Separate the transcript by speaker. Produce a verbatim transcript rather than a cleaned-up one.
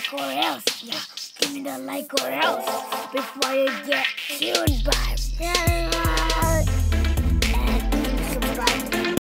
Speaker 1: like or else. Yeah, give me the like or else before you get killed by